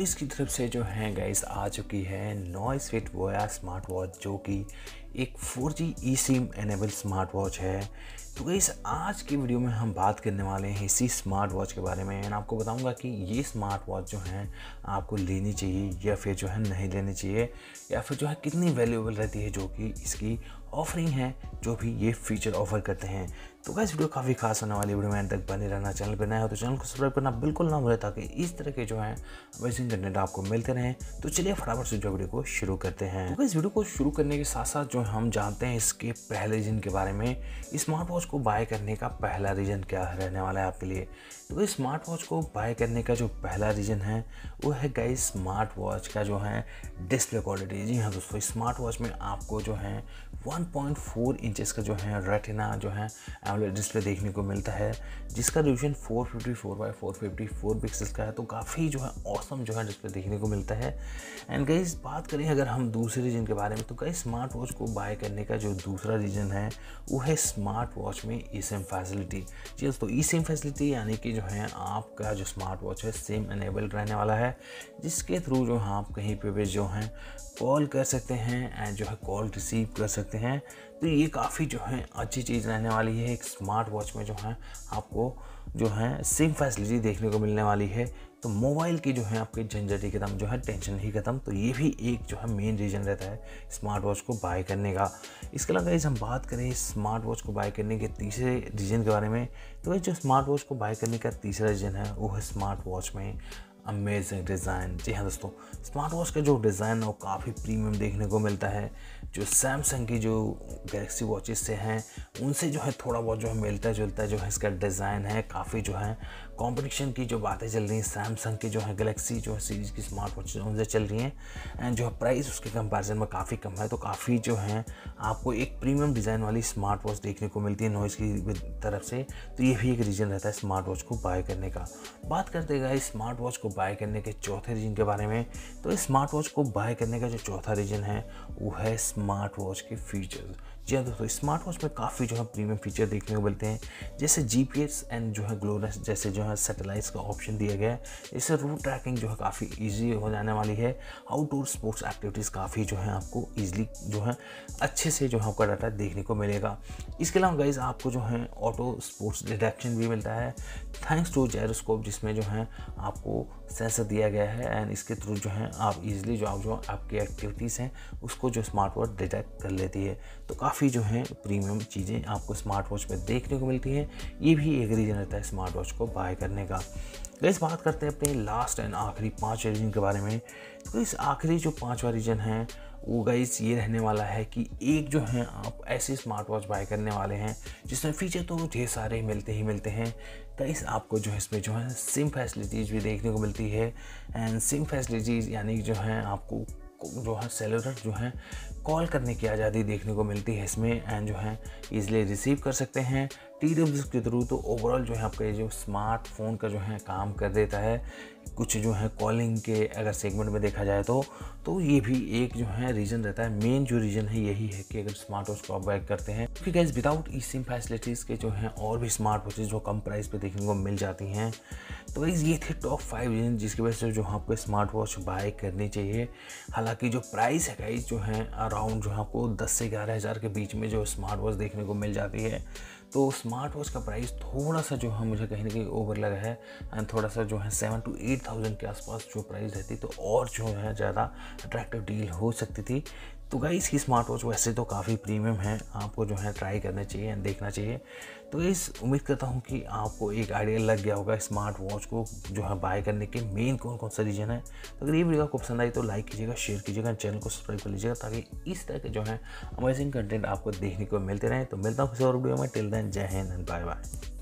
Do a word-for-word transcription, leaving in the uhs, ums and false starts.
Noise की तरफ से जो है गाइस आ चुकी है noise fit voya smart watch, जो कि एक four G e SIM enable smart watch है। तो गाइस आज की वीडियो में हम बात करने वाले हैं इसी स्मार्ट वॉच के बारे में एंड आपको बताऊंगा कि ये स्मार्ट वॉच जो है आपको लेनी चाहिए या फिर जो है नहीं लेनी चाहिए, या फिर जो है कितनी वैल्यूएबल रहती है जो कि इसकी ऑफरिंग है, जो भी ये फीचर ऑफर करते हैं। तो गाइस वीडियो काफ़ी खास होने वाली, वीडियो में एंड तक बने रहना। चैनल पर नया हो तो चैनल को सब्सक्राइब करना बिल्कुल ना भूलें ताकि इस तरह के जो है अमेजिंग कंटेंट आपको मिलते रहें। तो चलिए फटाफट से जो वीडियो को शुरू करते हैं। तो गाइस वीडियो को शुरू करने के साथ साथ जो हम जानते हैं इसके पहले रीजन के बारे में, स्मार्ट वॉच को बाय करने का पहला रीजन क्या रहने वाला है आपके लिए। तो गाइस स्मार्ट वॉच को बाय करने का जो पहला रीजन है वो है गाइस स्मार्ट वॉच का जो है डिस्प्ले क्वालिटी। जी हाँ दोस्तों, स्मार्ट वॉच में आपको जो है वन पॉइंट फोर इंचेस का जो है रेटिना जो है एमोलेड डिस्प्ले देखने को मिलता है, जिसका resolution four fifty four by four fifty four pixels का है। तो काफ़ी जो है ऑसम जो है डिस्प्ले देखने को मिलता है। एंड गाइस बात करें अगर हम दूसरे रीजन के बारे में, तो गाइस स्मार्ट वॉच को बाय करने का जो दूसरा रीजन है वो है स्मार्ट वॉच में ई सिम फैसिलिटी। जी दोस्तों, ई सिम फैसिलिटी यानी कि जो है आपका जो स्मार्ट वॉच है सिम एनेबल्ड रहने वाला है, जिसके थ्रू जो है आप कहीं पे भी जो है कॉल कर सकते हैं एंड जो है कॉल रिसीव कर सकते हैं। तो ये काफ़ी जो है अच्छी चीज़ रहने वाली है। एक स्मार्ट वॉच में जो है आपको जो है सिम फैसिलिटी देखने को मिलने वाली है। तो मोबाइल की जो है आपकी झंझट ही खत्म, जो है टेंशन ही खत्म। तो ये भी एक जो है मेन रीज़न रहता है स्मार्ट वॉच को बाय करने का। इसके अलावा गाइस हम बात करें स्मार्ट वॉच को बाय करने के तीसरे रीज़न के बारे में, तो जो स्मार्ट वॉच को बाय करने का तीसरा रीज़न है वो है स्मार्ट वॉच में अमेजिंग डिज़ाइन। जी हाँ दोस्तों, स्मार्ट वॉच का जो डिज़ाइन है वो काफ़ी प्रीमियम देखने को मिलता है। जो सैमसंग की जो गैलेक्सी वॉचेस से हैं उनसे जो है थोड़ा बहुत जो है मिलता जुलता जो है इसका डिज़ाइन है। काफ़ी जो है कंपटीशन की जो बातें चल रही हैं सैमसंग की जो है गैलेक्सी जो है सीरीज़ की स्मार्ट वॉच उनसे चल रही हैं, एंड जो है प्राइस उसके कंपैरिजन में काफ़ी कम है। तो काफ़ी जो है आपको एक प्रीमियम डिज़ाइन वाली स्मार्ट वॉच देखने को मिलती है नॉइस की तरफ से। तो ये भी एक रीज़न रहता है स्मार्ट वॉच को बाय करने का। बात करते हैं स्मार्ट वॉच को बाय करने के चौथे रीजन के बारे में, तो स्मार्ट वॉच को बाय करने का जो चौथा रीजन है वो है स्मार्ट वॉच के फीचर्स। जी हाँ दोस्तों, स्मार्ट वॉच में काफ़ी जो है प्रीमियम फीचर देखने को मिलते हैं, जैसे जीपीएस एंड जो है ग्लोनेस जैसे जो है सैटेलाइट्स का ऑप्शन दिया गया है। इससे रूट ट्रैकिंग जो है काफ़ी इजी हो जाने वाली है। आउटडोर स्पोर्ट्स एक्टिविटीज़ काफ़ी जो है आपको ईजिली जो है अच्छे से जो है आपका डाटा देखने को मिलेगा। इसके अलावा गाइज आपको जो है ऑटो स्पोर्ट्स डिटेक्शन भी मिलता है थैंक्स टू जायरोस्कोप, जिसमें जो है आपको सेंसर दिया गया है एंड इसके थ्रू जो है आप इजीली जो आप जो आपकी एक्टिविटीज़ हैं उसको जो स्मार्ट वॉच डिटेक्ट कर लेती है। तो काफ़ी जो है प्रीमियम चीज़ें आपको स्मार्ट वॉच में देखने को मिलती हैं। ये भी एक रीज़न रहता है स्मार्ट वॉच को बाय करने का। गाइस बात करते हैं अपने लास्ट एंड आखिरी पाँच रीजन के बारे में। तो इस आखिरी जो पाँचवा रीजन है वो गाइस ये रहने वाला है कि एक जो है आप ऐसी स्मार्ट वॉच बाय करने वाले हैं जिसमें फीचर तो ढेर सारे मिलते ही मिलते हैं। गाइस आपको जो है इसमें जो है सिम फैसिलिटीज़ भी देखने को मिलती है, एंड सिम फैसिलिटीज़ यानी जो है आपको जो है सेलुलर जो है कॉल करने की आज़ादी देखने को मिलती है इसमें, एंड जो है ईजिली रिसीव कर सकते हैं टी डब्ल्यू के थ्रू। तो ओवरऑल जो है आपका ये जो स्मार्टफोन का जो है काम कर देता है कुछ जो है कॉलिंग के अगर सेगमेंट में देखा जाए तो तो ये भी एक जो है रीज़न रहता है। मेन जो रीज़न है यही है कि अगर स्मार्ट वॉच को आप बाय करते हैं, क्योंकि guys without e SIM facilities के जो हैं और भी स्मार्ट वॉचेज जो कम प्राइस पे देखने को मिल जाती हैं। तो गाइस ये थे टॉप फाइव रीजन जिसकी वजह से जो आपको स्मार्ट वॉच बाय करनी चाहिए। हालांकि जो प्राइस है गाइस जो है अराउंड जो है आपको दस से ग्यारह हज़ार के बीच में जो स्मार्ट वॉच देखने को मिल जाती है। तो स्मार्ट वॉच का प्राइस थोड़ा सा जो है मुझे कहीं ना कहीं ओवर लगा है, एंड थोड़ा सा जो है सेवन टू एट थाउजेंड के आसपास जो प्राइस रहती तो और जो है ज़्यादा अट्रैक्टिव डील हो सकती थी। तो गाइस की स्मार्ट वॉच वैसे तो काफ़ी प्रीमियम है, आपको जो है ट्राई करना चाहिए देखना चाहिए। तो गाइस उम्मीद करता हूँ कि आपको एक आइडिया लग गया होगा स्मार्ट वॉच को जो है बाय करने के मेन कौन कौन सा रीजन है। तो अगर ये वीडियो आपको पसंद आई तो लाइक कीजिएगा, शेयर कीजिएगा, चैनल को सब्सक्राइब कर लीजिएगा ताकि इस तरह के जो है अमेजिंग कंटेंट आपको देखने को मिलते रहें। तो मिलता हूँ किसी और वीडियो में। टिल देन जय हिंद एंड बाय बाय।